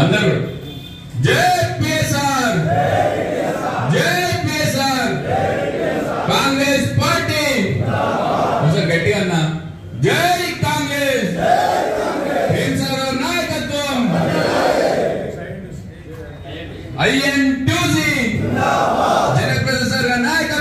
అందరూ జై పిఎస్ఆర్, జై పిఎస్ఆర్, కాంగ్రెస్ పార్టీ ఒకసారి గట్టిగా అన్నా జై కాంగ్రెస్, ప్రేమసాగర్ నాయకత్వం, INTUC జనప్రద సార్ నాయకత్వం.